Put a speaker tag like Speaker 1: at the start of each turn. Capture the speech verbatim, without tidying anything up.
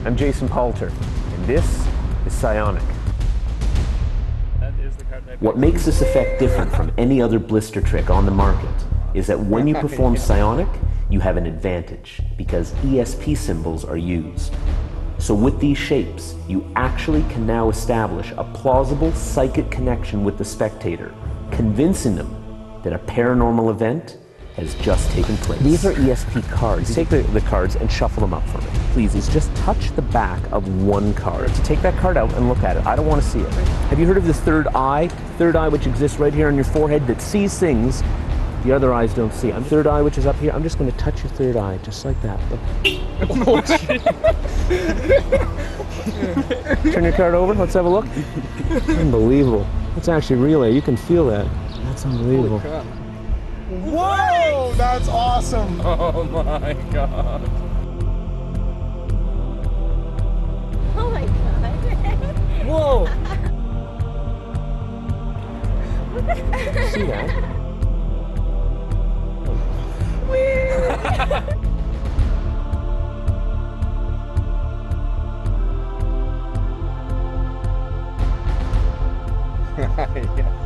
Speaker 1: I'm Jason Palter, and this is Psionic.
Speaker 2: What makes this effect different from any other blister trick on the market is that when you perform Psionic, you have an advantage because E S P symbols are used. So with these shapes, you actually can now establish a plausible psychic connection with the spectator, convincing them that a paranormal event has just taken place. These are E S P cards. Take the, the cards and shuffle them up for me. Please, is just touch the back of one card. So take that card out and look at it. I don't want to see it. Have you heard of the third eye? Third eye, which exists right here on your forehead, that sees things the other eyes don't see. I'm third eye, which is up here. I'm just going to touch your third eye, just like that. Turn your card over. Let's have a look. Unbelievable. That's actually relay. You can feel that. That's unbelievable.
Speaker 3: Whoa! That's awesome!
Speaker 4: Oh my god.
Speaker 5: Oh my god.
Speaker 4: Whoa!
Speaker 1: See that?
Speaker 3: Yeah.